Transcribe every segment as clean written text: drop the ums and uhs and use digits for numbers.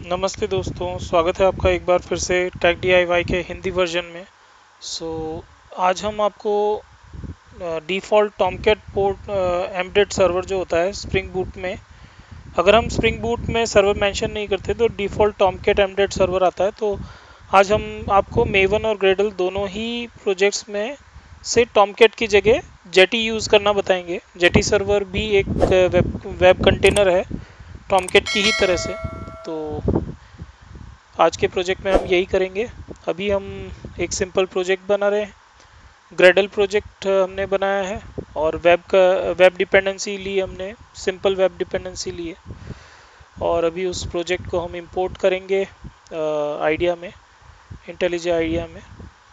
नमस्ते दोस्तों, स्वागत है आपका एक बार फिर से टेक डीआईवाई के हिंदी वर्जन में। सो आज हम आपको default Tomcat port embedded server जो होता है स्प्रिंग बूट में, अगर हम स्प्रिंग बूट में सर्वर मेंशन नहीं करते तो डिफ़ॉल्ट टॉमकैट एम्बेडेड सर्वर आता है। तो आज हम आपको मेवन और ग्रेडल दोनों ही प्रोजेक्ट्स में से टॉमकैट की जगह जेटी यूज़ करना बताएंगे। जेटी सर्वर भी एक वेब कंटेनर है टॉमकैट की ही तरह से। तो आज के प्रोजेक्ट में हम यही करेंगे। अभी हम एक सिंपल प्रोजेक्ट बना रहे हैं। ग्रेडल प्रोजेक्ट हमने बनाया है और वेब डिपेंडेंसी ली हमने, सिंपल वेब डिपेंडेंसी ली है। और अभी उस प्रोजेक्ट को हम इंपोर्ट करेंगे आइडिया में, इंटेलिजेंट आइडिया में।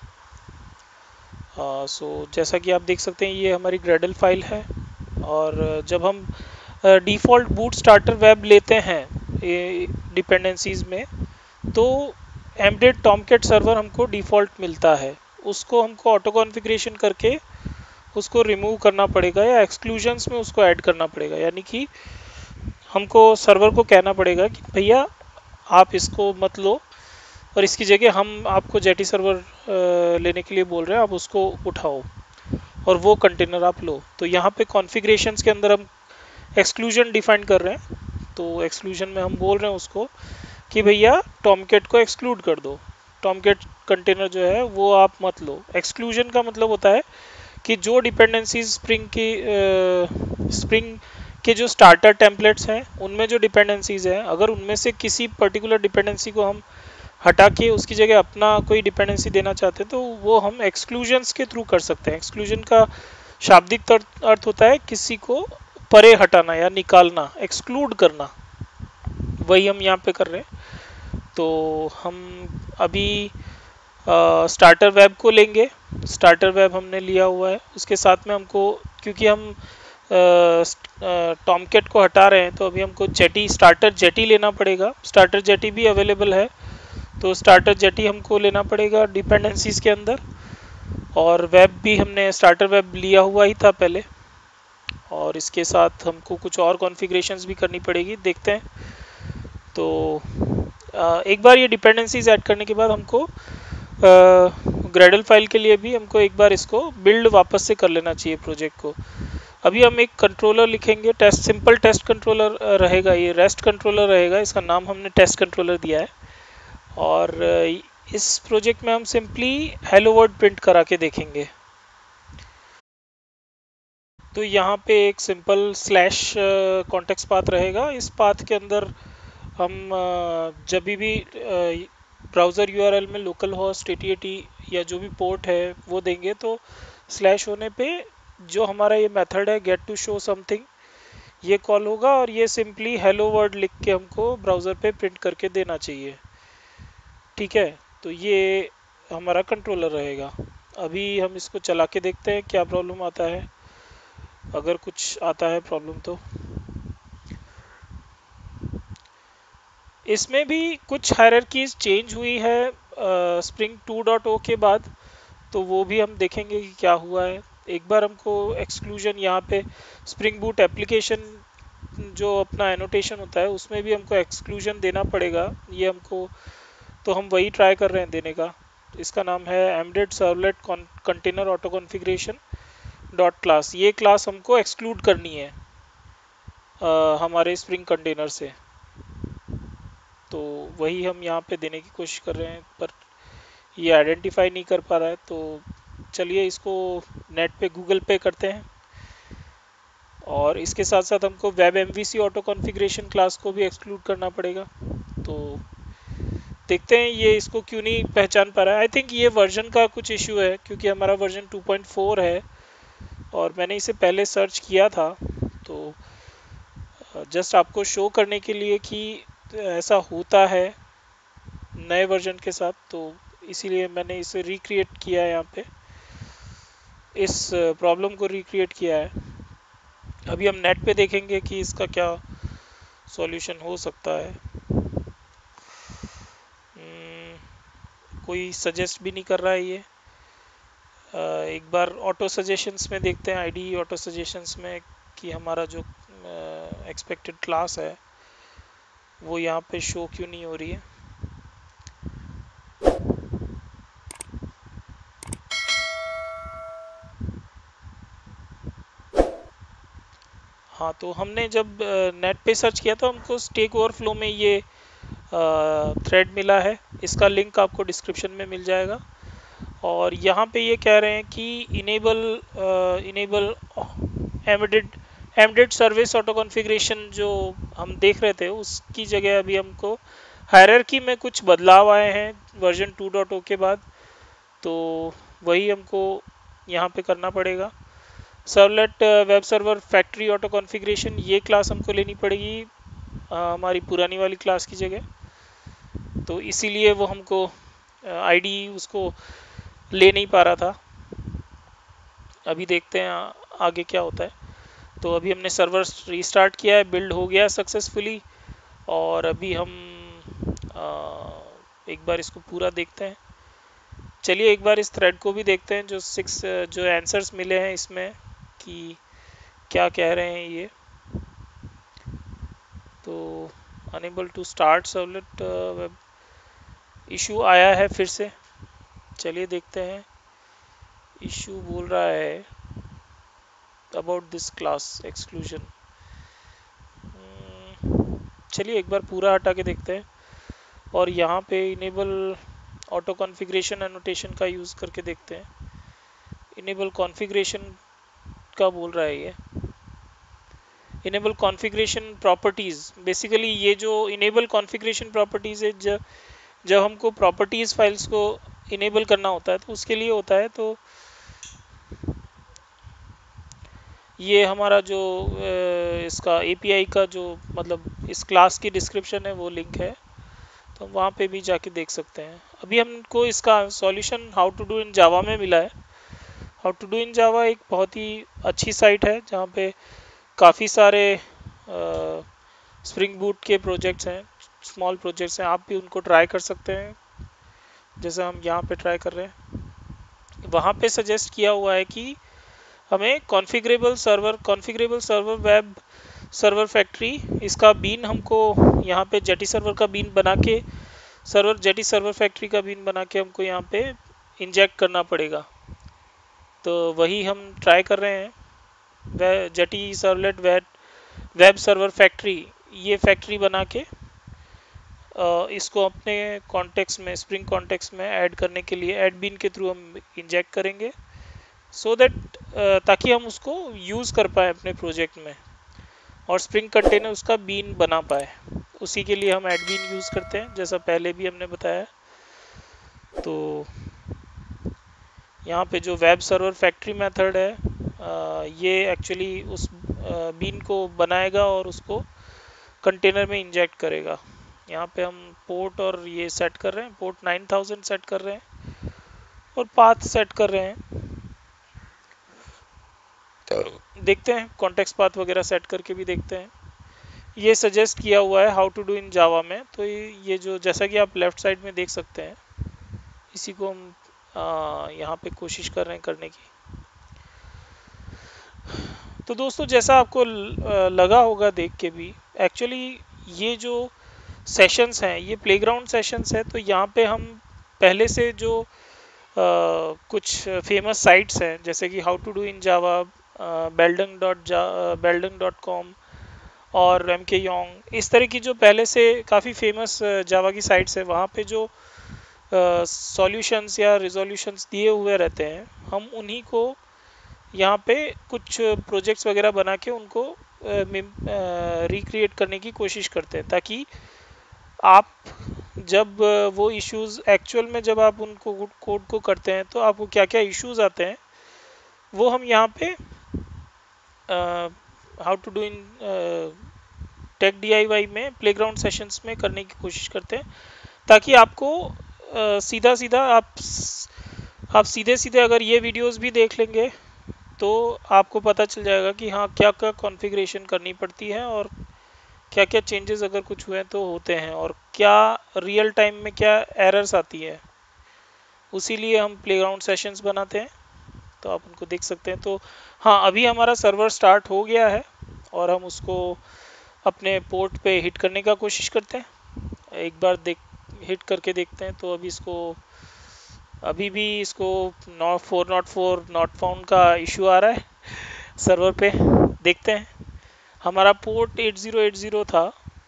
सो जैसा कि आप देख सकते हैं ये हमारी ग्रेडल फाइल है। और जब हम डिफ़ॉल्ट बूट स्टार्टर वेब लेते हैं डिपेंडेंसीज में, तो एम्बेडेड टॉमकैट सर्वर हमको डिफ़ॉल्ट मिलता है। उसको हमको ऑटो कॉन्फ़िगरेशन करके उसको रिमूव करना पड़ेगा या एक्सक्लूजन्स में उसको ऐड करना पड़ेगा। यानी कि हमको सर्वर को कहना पड़ेगा कि भैया आप इसको मत लो और इसकी जगह हम आपको जेटी सर्वर लेने के लिए बोल रहे हैं, आप उसको उठाओ और वो कंटेनर आप लो। तो यहाँ पे कॉन्फ़िगरेशंस के अंदर हम एक्सक्लूजन डिफाइन कर रहे हैं। तो एक्सक्लूजन में हम बोल रहे हैं उसको कि भैया टॉमकैट को एक्सक्लूड कर दो, टॉमकैट कंटेनर जो है वो आप मत लो। एक्सक्लूजन का मतलब होता है कि जो डिपेंडेंसीज स्प्रिंग के जो स्टार्टर टेम्पलेट्स हैं उनमें जो डिपेंडेंसीज हैं, अगर उनमें से किसी पर्टिकुलर डिपेंडेंसी को हम हटा के उसकी जगह अपना कोई डिपेंडेंसी देना चाहते हैं तो वो हम एक्सक्लूजन्स के थ्रू कर सकते हैं। एक्सक्लूजन का शाब्दिक अर्थ होता है किसी को परे हटाना या निकालना, एक्सक्लूड करना। वही हम यहाँ पे कर रहे हैं। तो हम अभी स्टार्टर वेब को लेंगे। स्टार्टर वेब हमने लिया हुआ है, उसके साथ में हमको, क्योंकि हम टॉमकैट को हटा रहे हैं तो अभी हमको जेटी, स्टार्टर जेटी लेना पड़ेगा। स्टार्टर जेटी भी अवेलेबल है, तो स्टार्टर जेटी हमको लेना पड़ेगा डिपेंडेंसीज के अंदर। और वेब भी हमने स्टार्टर वेब लिया हुआ ही था पहले, और इसके साथ हमको कुछ और कॉन्फ़िगरेशंस भी करनी पड़ेगी, देखते हैं। तो एक बार ये डिपेंडेंसीज ऐड करने के बाद हमको ग्रेडल फाइल के लिए भी हमको एक बार इसको बिल्ड वापस से कर लेना चाहिए प्रोजेक्ट को। अभी हम एक कंट्रोलर लिखेंगे, टेस्ट, सिंपल टेस्ट कंट्रोलर रहेगा, ये रेस्ट कंट्रोलर रहेगा, इसका नाम हमने टेस्ट कंट्रोलर दिया है। और इस प्रोजेक्ट में हम सिंपली हेलो वर्ड प्रिंट करा के देखेंगे। तो यहाँ पे एक सिंपल स्लैश कॉन्टेक्स्ट पाथ रहेगा। इस पाथ के अंदर हम जब भी ब्राउज़र यूआरएल में लोकल होस्ट 8080 या जो भी पोर्ट है वो देंगे, तो स्लैश होने पे जो हमारा ये मेथड है गेट टू शो समथिंग, ये कॉल होगा और ये सिंपली हेलो वर्ड लिख के हमको ब्राउज़र पे प्रिंट करके देना चाहिए। ठीक है, तो ये हमारा कंट्रोलर रहेगा। अभी हम इसको चला के देखते हैं क्या प्रॉब्लम आता है, अगर कुछ आता है प्रॉब्लम तो। इसमें भी कुछ हायरार्कीज चेंज हुई है स्प्रिंग 2.0 के बाद, तो वो भी हम देखेंगे कि क्या हुआ है। एक बार हमको एक्सक्लूजन यहाँ पे स्प्रिंग बूट एप्लीकेशन जो अपना एनोटेशन होता है उसमें भी हमको एक्सक्लूजन देना पड़ेगा। ये हमको, तो हम वही ट्राई कर रहे हैं देने का। इसका नाम है embedded servlet container auto configuration dot class. ये क्लास हमको एक्सक्लूड करनी है हमारे स्प्रिंग कंटेनर से। तो वही हम यहाँ पे देने की कोशिश कर रहे हैं, पर ये आइडेंटिफाई नहीं कर पा रहा है। तो चलिए इसको नेट पे गूगल पे करते हैं। और इसके साथ साथ हमको web MVC auto configuration class को भी एक्सक्लूड करना पड़ेगा। तो देखते हैं ये इसको क्यों नहीं पहचान पा रहा है। आई थिंक ये वर्जन का कुछ इश्यू है, क्योंकि हमारा वर्जन 2.4 है और मैंने इसे पहले सर्च किया था। तो जस्ट आपको शो करने के लिए कि ऐसा होता है नए वर्जन के साथ, तो इसीलिए मैंने इसे रिक्रिएट किया है, यहाँ पे इस प्रॉब्लम को रिक्रिएट किया है। अभी हम नेट पे देखेंगे कि इसका क्या सॉल्यूशन हो सकता है। कोई सजेस्ट भी नहीं कर रहा है ये। एक बार ऑटो सजेशंस में देखते हैं, आईडी ऑटो सजेशंस में, कि हमारा जो एक्सपेक्टेड क्लास है वो यहाँ पे शो क्यों नहीं हो रही है। हाँ, तो हमने जब नेट पे सर्च किया तो हमको स्टेक ओवरफ्लो में ये थ्रेड मिला है। इसका लिंक आपको डिस्क्रिप्शन में मिल जाएगा। और यहाँ पे ये कह रहे हैं कि enable embedded embedded service auto configuration जो हम देख रहे थे उसकी जगह अभी हमको हायरार्की में कुछ बदलाव आए हैं वर्जन 2.0 के बाद। तो वही हमको यहाँ पे करना पड़ेगा। Servlet web server factory auto configuration ये क्लास हमको लेनी पड़ेगी हमारी पुरानी वाली क्लास की जगह। तो इसीलिए वो हमको आईडी उसको ले नहीं पा रहा था। अभी देखते हैं आगे क्या होता है। तो अभी हमने सर्वर रीस्टार्ट किया है, बिल्ड हो गया सक्सेसफुली। और अभी हम एक बार इसको पूरा देखते हैं। चलिए एक बार इस थ्रेड को भी देखते हैं, जो 6 जो आंसर्स मिले हैं इसमें कि क्या कह रहे हैं ये। तो unable to start servlet web issue आया है फिर से। चलिए देखते हैं। इशू बोल रहा है अबाउट दिस क्लास एक्सक्लूजन। चलिए एक बार पूरा हटा के देखते हैं और यहाँ पे इनेबल ऑटो कॉन्फ़िगरेशन एनोटेशन का यूज़ करके देखते हैं। इनेबल कॉन्फ़िगरेशन का बोल रहा है ये। इनेबल कॉन्फ़िगरेशन प्रॉपर्टीज़, बेसिकली ये जो इनेबल कॉन्फ़िगरेशन प्रॉपर्टीज़ है, जब हमको प्रॉपर्टीज़ फाइल्स को इनेबल करना होता है तो उसके लिए होता है। तो ये हमारा जो इसका एपीआई का जो मतलब इस क्लास की डिस्क्रिप्शन है वो लिंक है, तो हम वहाँ पे भी जाके देख सकते हैं। अभी हमको इसका solution how to do in Java में मिला है। How to do in Java एक बहुत ही अच्छी साइट है जहाँ पे काफ़ी सारे स्प्रिंग बूट के प्रोजेक्ट्स हैं, स्मॉल प्रोजेक्ट्स हैं। आप भी उनको ट्राई कर सकते हैं जैसे हम यहाँ पे ट्राई कर रहे हैं। वहाँ पे सजेस्ट किया हुआ है कि हमें configurable server web server factory इसका बीन हमको यहाँ पे जेटी सर्वर का बीन बना के जेटी सर्वर फैक्ट्री का बीन बना के हमको यहाँ पे इंजेक्ट करना पड़ेगा। तो वही हम ट्राई कर रहे हैं। Jetty servlet web server factory, ये फैक्ट्री बना के इसको अपने कॉन्टेक्स्ट में स्प्रिंग कॉन्टेक्स्ट में ऐड करने के लिए ऐड बीन के थ्रू हम इंजेक्ट करेंगे, सो दैट ताकि हम उसको यूज़ कर पाए अपने प्रोजेक्ट में और स्प्रिंग कंटेनर उसका बीन बना पाए। उसी के लिए हम ऐड बीन यूज़ करते हैं जैसा पहले भी हमने बताया। तो यहाँ पे जो वेब सर्वर फैक्ट्री मेथड है ये एक्चुअली उस बीन को बनाएगा और उसको कंटेनर में इंजेक्ट करेगा। यहाँ पे हम पोर्ट और ये सेट कर रहे हैं, पोर्ट 9000 सेट कर रहे हैं और पाथ सेट कर रहे हैं। देखते हैं कॉन्टेक्स्ट पाथ वगैरह सेट करके भी देखते हैं। ये सजेस्ट किया हुआ है how to do in Java में। तो ये जो जैसा कि आप लेफ्ट साइड में देख सकते हैं, इसी को हम यहाँ पे कोशिश कर रहे हैं करने की। तो दोस्तों जैसा आपको लगा होगा देख के भी, एक्चुअली ये जो सेशंस हैं ये प्लेग्राउंड सेशंस है। तो यहाँ पे हम पहले से जो कुछ फेमस साइट्स हैं जैसे कि how to do in Java, beldung.com और एमके योंग, इस तरह की जो पहले से काफ़ी फेमस जावा की साइट्स है, वहाँ पे जो सॉल्यूशंस या रिजोल्यूशंस दिए हुए रहते हैं, हम उन्हीं को यहाँ पे कुछ प्रोजेक्ट्स वगैरह बना के उनको रिक्रिएट करने की कोशिश करते हैं, ताकि आप जब वो इश्यूज एक्चुअल में जब आप उनको कोड को करते हैं तो आपको क्या क्या इश्यूज आते हैं वो हम यहाँ पे how to do in tech DIY में प्लेग्राउंड सेशंस में करने की कोशिश करते हैं, ताकि आपको सीधा सीधा आप सीधे सीधे अगर ये वीडियोस भी देख लेंगे तो आपको पता चल जाएगा कि हाँ क्या क्या कॉन्फ़िगरेशन करनी पड़ती है और क्या क्या चेंजेस अगर कुछ हुए तो होते हैं और क्या रियल टाइम में क्या एरर्स आती है। उसी लिए हम प्लेग्राउंड सेशंस बनाते हैं, तो आप उनको देख सकते हैं। तो हाँ, अभी हमारा सर्वर स्टार्ट हो गया है और हम उसको अपने पोर्ट पे हिट करने का कोशिश करते हैं। एक बार देख हिट करके देखते हैं। तो अभी भी इसको नॉट 404 नॉट फाउंड का इशू आ रहा है सर्वर पे। देखते हैं। हमारा पोर्ट 8080 था,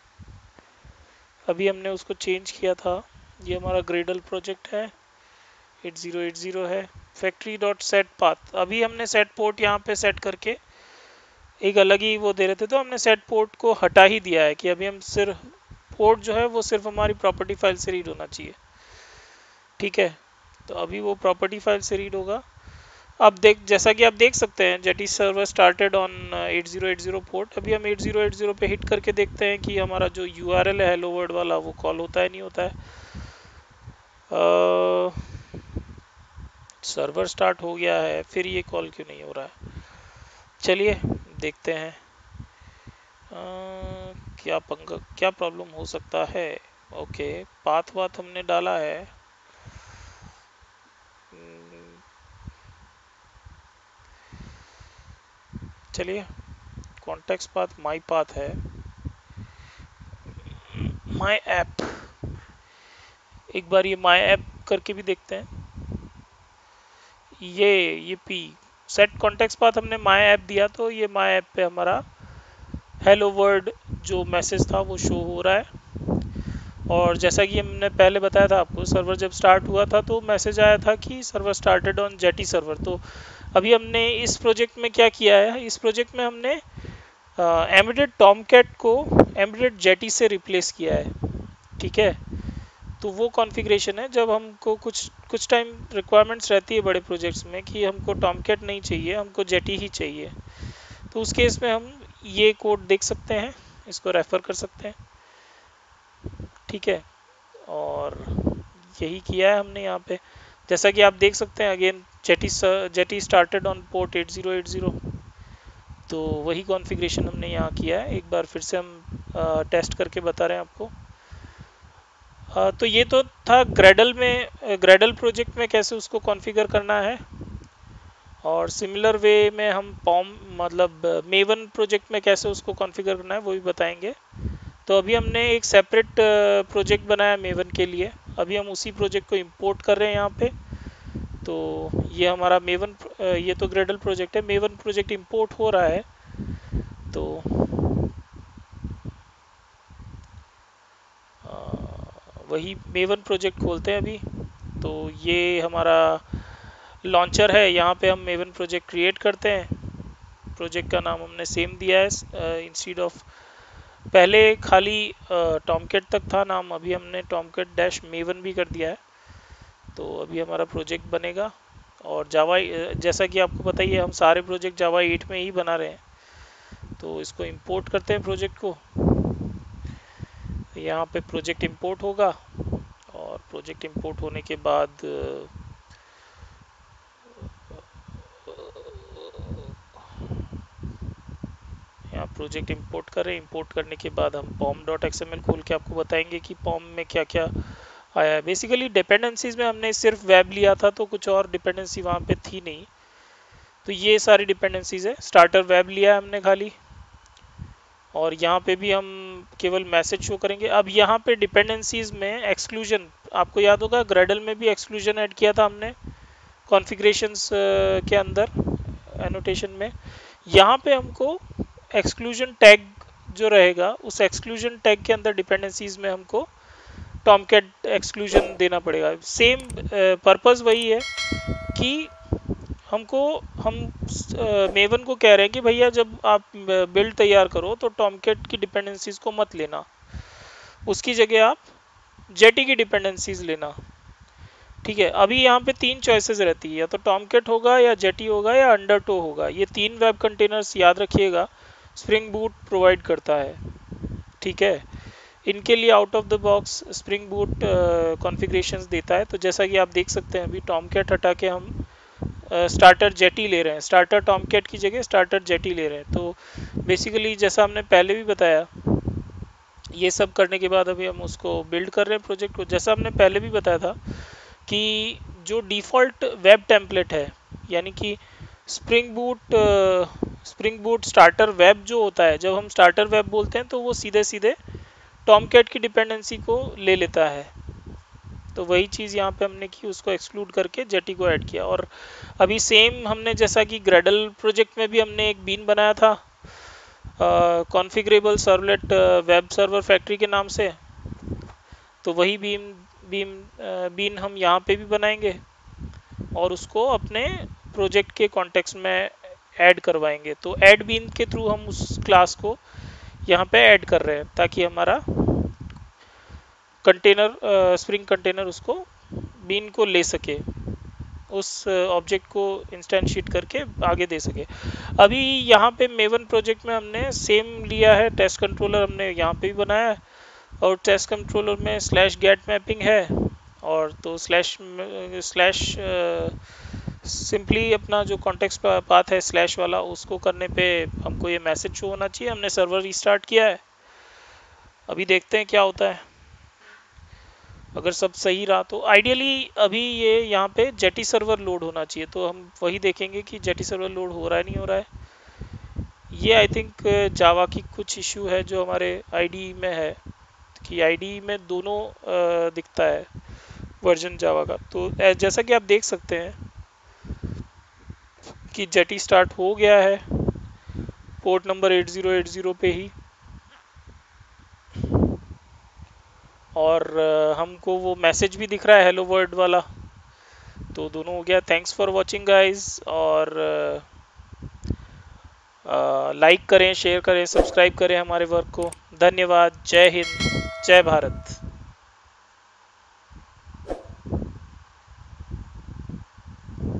अभी हमने उसको चेंज किया था। ये हमारा ग्रेडल प्रोजेक्ट है, 8080 है। फैक्ट्री डॉट सेट पाथ, अभी हमने सेट पोर्ट यहाँ पे सेट करके एक अलग ही वो दे रहे थे, तो हमने सेट पोर्ट को हटा ही दिया है कि अभी हम सिर्फ पोर्ट जो है वो सिर्फ हमारी प्रॉपर्टी फाइल से रीड होना चाहिए। ठीक है, तो अभी वो प्रॉपर्टी फाइल से रीड होगा। अब जैसा कि आप देख सकते हैं, Jetty server started on 8080 port. अभी हम 8080 पे हिट करके देखते हैं कि हमारा जो यूआरएल है हेलो वर्ल्ड वाला वो कॉल होता है नहीं होता है। सर्वर स्टार्ट हो गया है, फिर ये कॉल क्यों नहीं हो रहा है? चलिए देखते हैं क्या प्रॉब्लम हो सकता है। ओके, पाथ वाथ हमने डाला है। चलिए, कॉन्टेक्स्ट पाथ माई पाथ है, माई ऐप। एक बार ये माई ऐप करके भी देखते हैं। ये पी सेट कॉन्टेक्स्ट पाथ हमने माई ऐप दिया, तो ये माई ऐप पे हमारा हेलो वर्ल्ड जो मैसेज था वो शो हो रहा है। और जैसा कि हमने पहले बताया था आपको, सर्वर जब स्टार्ट हुआ था तो मैसेज आया था कि server started on Jetty server. तो अभी हमने इस प्रोजेक्ट में क्या किया है, इस प्रोजेक्ट में हमने एम्बेडेड टॉमकैट को एम्बेडेड जेटी से रिप्लेस किया है। ठीक है, तो वो कॉन्फ़िगरेशन है। जब हमको कुछ टाइम रिक्वायरमेंट्स रहती है बड़े प्रोजेक्ट्स में कि हमको टॉमकैट नहीं चाहिए, हमको जेटी ही चाहिए, तो उस केस में हम ये कोड देख सकते हैं, इसको रेफर कर सकते हैं। ठीक है, और यही किया है हमने यहाँ पे। जैसा कि आप देख सकते हैं, again Jetty started on port 8080, तो वही कॉन्फ़िगरेशन हमने यहाँ किया है। एक बार फिर से हम टेस्ट करके बता रहे हैं आपको। तो ये तो था ग्रेडल में, ग्रेडल प्रोजेक्ट में कैसे उसको कॉन्फ़िगर करना है। और सिमिलर वे में हम पॉम मतलब मेवन प्रोजेक्ट में कैसे उसको कॉन्फ़िगर करना है वो भी बताएंगे। तो अभी हमने एक सेपरेट प्रोजेक्ट बनाया मेवन के लिए, अभी हम उसी प्रोजेक्ट को इंपोर्ट कर रहे हैं यहाँ पे। तो ये हमारा मेवन, ये तो ग्रेडल प्रोजेक्ट है, मेवन प्रोजेक्ट इंपोर्ट हो रहा है। तो वही मेवन प्रोजेक्ट खोलते हैं अभी। तो ये हमारा लॉन्चर है, यहाँ पे हम मेवन प्रोजेक्ट क्रिएट करते हैं। प्रोजेक्ट का नाम हमने सेम दिया है, इंस्टीड ऑफ पहले खाली टॉमकैट तक था नाम, अभी हमने टॉमकैट डैश मेवन भी कर दिया है। तो अभी हमारा प्रोजेक्ट बनेगा। और जावा, जैसा कि आपको पता ही है, हम सारे प्रोजेक्ट जावा 8 में ही बना रहे हैं। तो इसको इंपोर्ट करते हैं प्रोजेक्ट को। यहाँ पे प्रोजेक्ट इंपोर्ट होगा, और प्रोजेक्ट इंपोर्ट होने के बाद यहाँ प्रोजेक्ट इंपोर्ट करें। इंपोर्ट करने के बाद हम पॉम डॉट एक्सएमएल खोल के आपको बताएंगे कि पॉम में क्या क्या आया है। बेसिकली डिपेंडेंसीज में हमने सिर्फ वेब लिया था, तो कुछ और डिपेंडेंसी वहाँ पे थी नहीं। तो ये सारी डिपेंडेंसीज है। स्टार्टर वेब लिया है हमने खाली, और यहाँ पे भी हम केवल मैसेज शो करेंगे। अब यहाँ पे डिपेंडेंसीज में एक्सक्लूजन, आपको याद होगा ग्रेडल में भी एक्सक्लूजन ऐड किया था हमने कॉन्फ़िगरेशंस के अंदर एनोटेशन में। यहाँ पे हमको एक्सक्लूजन टैग जो रहेगा, उस एक्सक्लूजन टैग के अंदर डिपेंडेंसीज में हमको टॉमकैट एक्सक्लूजन देना पड़ेगा। सेम पर्पस वही है कि हम मेवन को कह रहे हैं कि भैया जब आप बिल्ड तैयार करो तो टॉमकैट की डिपेंडेंसीज को मत लेना, उसकी जगह आप जेटी की डिपेंडेंसीज लेना। ठीक है, अभी यहाँ पे 3 चॉइसेस रहती है, या तो टॉमकैट होगा, या जेटी होगा, या अंडरटो होगा। ये 3 वेब कंटेनर्स याद रखिएगा स्प्रिंग बूट प्रोवाइड करता है। ठीक है, इनके लिए out of the box spring boot configurations देता है। तो जैसा कि आप देख सकते हैं, अभी टॉमकैट हटा के हम स्टार्टर जेटी ले रहे हैं, स्टार्टर टॉमकैट की जगह स्टार्टर जेटी ले रहे हैं। तो बेसिकली जैसा हमने पहले भी बताया, ये सब करने के बाद अभी हम उसको बिल्ड कर रहे हैं प्रोजेक्ट को। जैसा हमने पहले भी बताया था कि जो डिफ़ॉल्ट वेब टेम्पलेट है, यानी कि spring boot spring boot starter web जो होता है, जब हम स्टार्टर वेब बोलते हैं तो वो सीधे सीधे टॉमकैट की डिपेंडेंसी को ले लेता है। तो वही चीज़ यहाँ पे हमने की, उसको एक्सक्लूड करके जेटी को ऐड किया। और अभी सेम हमने जैसा कि ग्रेडल प्रोजेक्ट में भी हमने एक बीन बनाया था configurable servlet web server factory के नाम से, तो वही बीन हम यहाँ पे भी बनाएंगे और उसको अपने प्रोजेक्ट के कॉन्टेक्स्ट में ऐड करवाएंगे। तो ऐड बीन के थ्रू हम उस क्लास को यहाँ पे ऐड कर रहे हैं ताकि हमारा कंटेनर स्प्रिंग कंटेनर उसको बीन को ले सके, उस ऑब्जेक्ट को इंस्टेंशिएट करके आगे दे सके। अभी यहाँ पे मेवन प्रोजेक्ट में हमने सेम लिया है, टेस्ट कंट्रोलर हमने यहाँ पे भी बनाया है और टेस्ट कंट्रोलर में स्लैश गेट मैपिंग है और तो स्लैश स्लैश सिंपली अपना जो कॉन्टेक्स्ट पाथ है स्लैश वाला, उसको करने पे हमको ये मैसेज शो होना चाहिए हमने सर्वर रिस्टार्ट किया है। अभी देखते हैं क्या होता है। अगर सब सही रहा तो आइडियली अभी ये यहाँ पे जेटी सर्वर लोड होना चाहिए, तो हम वही देखेंगे कि जेटी सर्वर लोड हो रहा है नहीं हो रहा है। ये आई थिंक जावा की कुछ इशू है जो हमारे आईडी में है कि आईडी में दोनों दिखता है वर्जन जावा का। तो जैसा कि आप देख सकते हैं कि जेटी स्टार्ट हो गया है पोर्ट नंबर 8080 पे ही, और हमको वो मैसेज भी दिख रहा है हेलो वर्ल्ड वाला। तो दोनों हो गया। थैंक्स फॉर वॉचिंग गाइस, और लाइक करें, शेयर करें, सब्सक्राइब करें हमारे वर्क को। धन्यवाद। जय हिंद, जय भारत।